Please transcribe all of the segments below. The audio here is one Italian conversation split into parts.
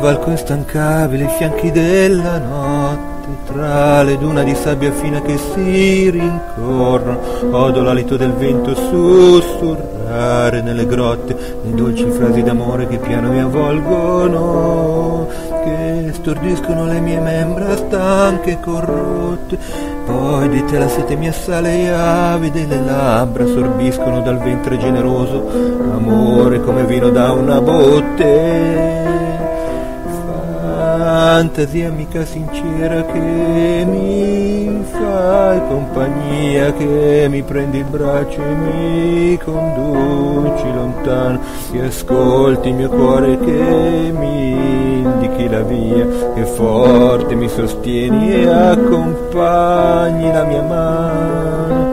cavalco instancabile i fianchi della notte, tra le duna di sabbia fina che si rincorrono, odo l'alito del vento sussurrare nelle grotte, le dolci frasi d'amore che piano mi avvolgono, che stordiscono le mie membra stanche e corrotte. Poi di te la sete mi assale e avide le labbra sorbiscono dal ventre generoso amore come vino da una botte. Fantasia amica sincera che mi fai compagnia, che mi prendi il braccio e mi conduci lontano, che ascolti il mio cuore, che mi indichi la via, che forte mi sostieni e accompagni la mia mano.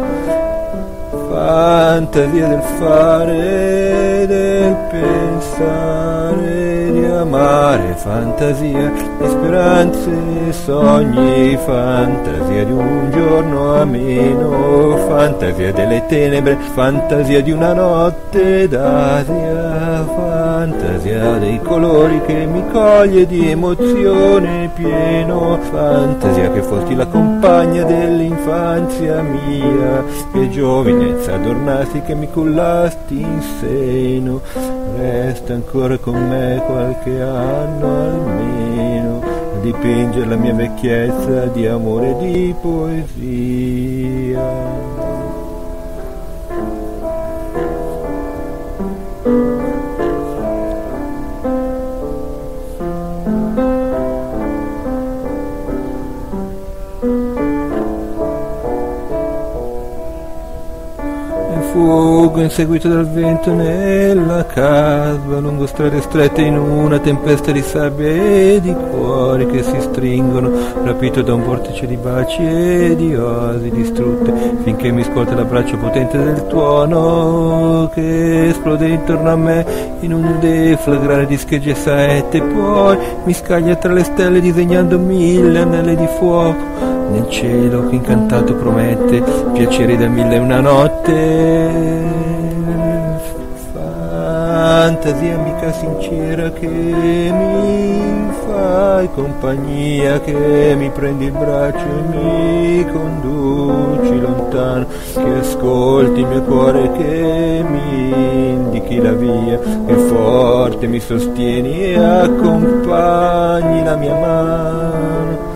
Fantasia del fare, del pensare, di amare, fantasia di speranze e sogni, fantasia di un giorno ameno, fantasia delle tenebre, fantasia di una notte d'Asia, fantasia dei colori che mi coglie di emozione pieno, fantasia che fosti la compagna dell'infanzia mia, che giovinezza adornasti, che mi cullasti in seno. Resta ancora con me qualche anno almeno a dipingere la mia vecchiezza di amore e di poesia. Fuggo inseguito dal vento nella casba, lungo strade strette in una tempesta di sabbia e di cuori che si stringono, rapito da un vortice di baci e di oasi distrutte, finché mi scuote l'abbraccio potente del tuono che esplode intorno a me in un deflagrare di schegge e saette, poi mi scaglia tra le stelle disegnando 1000 anelli di fuoco nel cielo che incantato promette piaceri da 1001 notte. Fantasia amica sincera che mi fai compagnia, che mi prendi il braccio e mi conduci lontano, che ascolti il mio cuore, che mi indichi la via, che forte mi sostieni e accompagni la mia mano.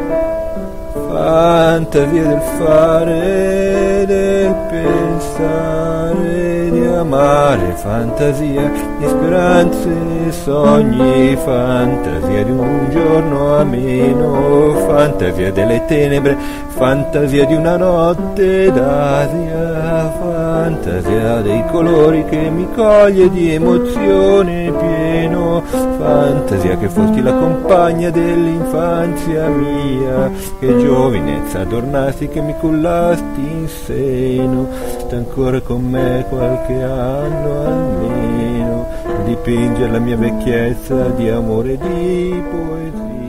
Fantasia del fare, del pensare, di amare, fantasia di speranze e sogni, fantasia di un giorno ameno, fantasia delle tenebre, fantasia di una notte d'Asia, fantasia dei colori che mi coglie di emozione pieno, fantasia che fosti la compagna dell'infanzia mia, che giovinezza adornasti, che mi cullasti in seno. Sta ancora con me qualche anno almeno a dipingere la mia vecchiezza di amore e di poesia.